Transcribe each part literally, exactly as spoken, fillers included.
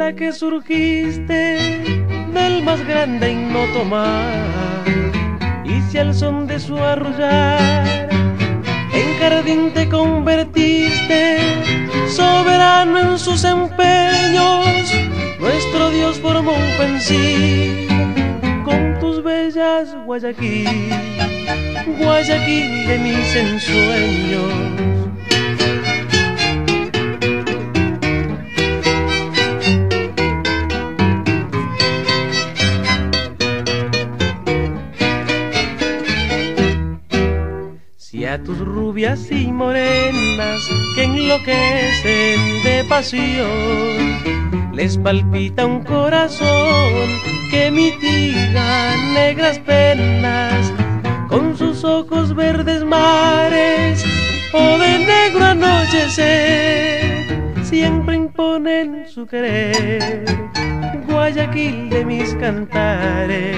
tierra que surgiste del más grande ignoto mar, y si al son de su arrullar en jardín te convertiste, soberano en sus empeños, nuestro Dios formó un pensil con tus bellas Guayaquil, Guayaquil de mis ensueños. Si a tus rubias y morenas que enloquecen de pasión les palpita un corazón que mitiga negras penas con sus ojos verdes mares o de negro anochecer, siempre imponen su querer, Guayaquil de mis cantares.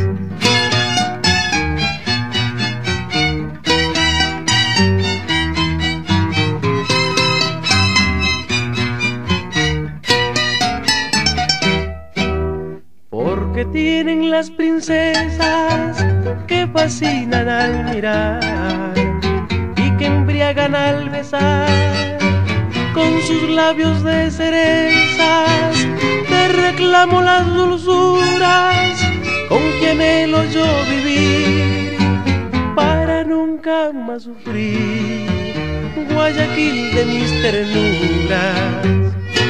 Que tienen las princesas que fascinan al mirar y que embriagan al besar, con sus labios de cerezas te reclamo las dulzuras con que anhelo yo vivir para nunca más sufrir, Guayaquil de mis ternuras.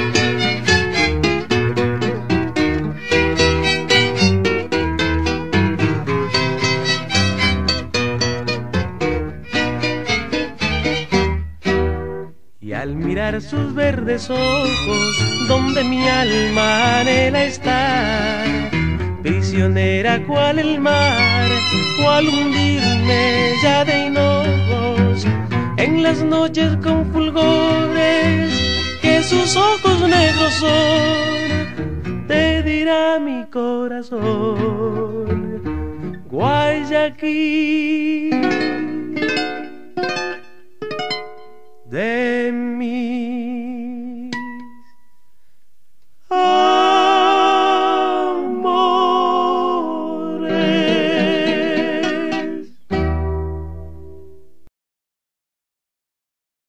Y al mirar sus verdes ojos, donde mi alma anhela estar, prisionera cual el mar, o al hundirme ya de hinojos, en las noches con fulgores que sus ojos negros son, te dirá mi corazón, Guayaquil de